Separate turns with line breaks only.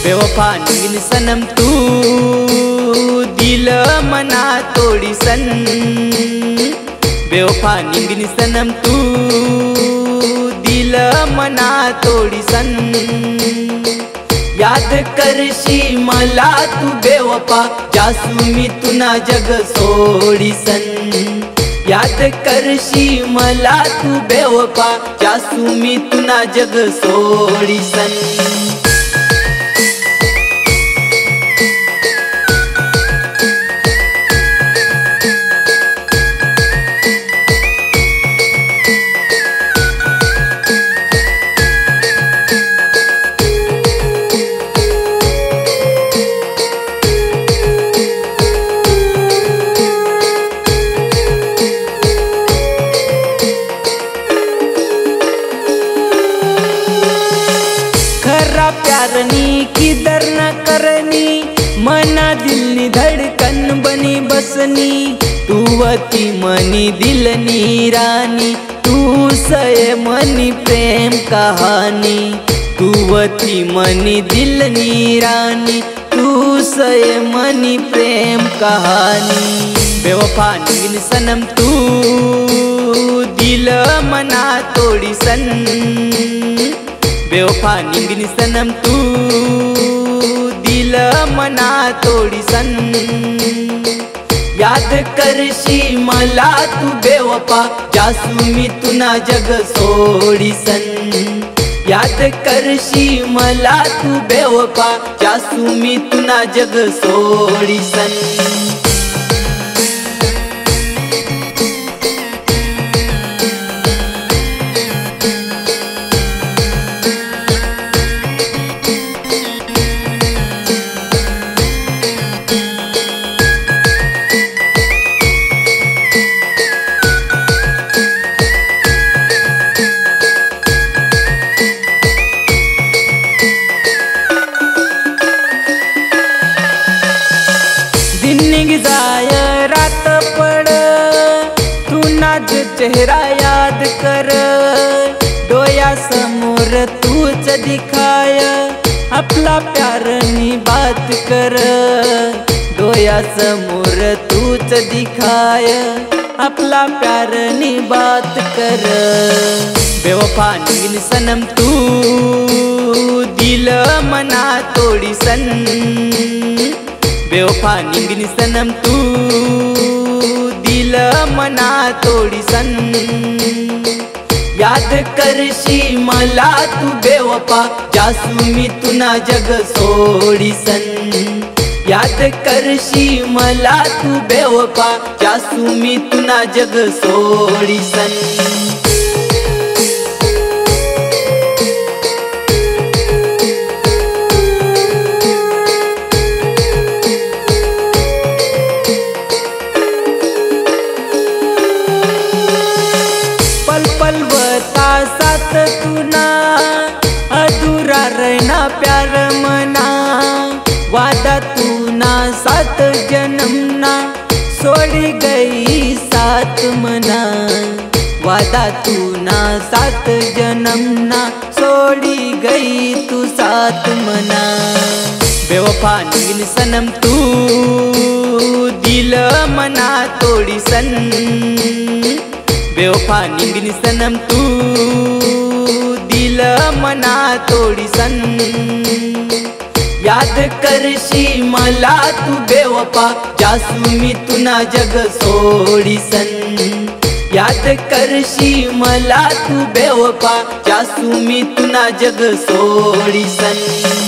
बेवफा निघीन सनम तू दिल मना तोडीसन। बेवफा निघीन सनम तू दिल मना तोडीसन। याद करशी मला तू बेवफा जासू मी तुना जग सोडीसन। याद करशी मला तू बेवफा जासू मी तुना जग सोडीसन। खरा प्यारनी किधर न करनी मना दिलनी धड़कन बनी बसनी। तू वती मनी दिलनी रानी तू सये मनी प्रेम कहानी। तू वती मनी दिलनी रानी तू सये मनी प्रेम कहानी। बेवफा निघीन सनम तू दिल मना तोडीसन। बेवफा निघीन सनम तू दिल मना तोडीसन। याद करशी मला तू बेवफा जासू मी तुना जग सोडीसन। याद करशी मला तू बेवफा जासू मी तुना जग सोडीसन। दिन निघ जाय रात पड तू नाज चेहरा याद कर। डोया समोर तूच दिखाय आपला प्यारनी बात कर। डोया समोर तूच दिखाय आपला प्यारनी बात कर। बेवफा निघीन सनम तू दिल मना तोडीसन। बेवफा निघीन सनम तू दिल मना तोडीसन। याद करशी मला तू बेवफा जासू मी तुना जग सोडीसन। याद करशी मला तू बेवफा जासू मी तुना जग सोडीसन। साथ तुना अधूरा रहना प्यार मना। वादा तूना साथ जन्मना सोड़ी गई साथ मना। वादा तूना साथ जन्मना सोड़ी गई तू साथ मना। बेवफा निघीन सनम तू दिल मना तोडीसन। बेवफा निघीन सनम तू दिल मना तोडीसन। याद करशी मला तू बेवफा जासू मी तुना जग सोडीसन। याद करशी मला तू बेवफा जासू मी तुना जग सोडीसन।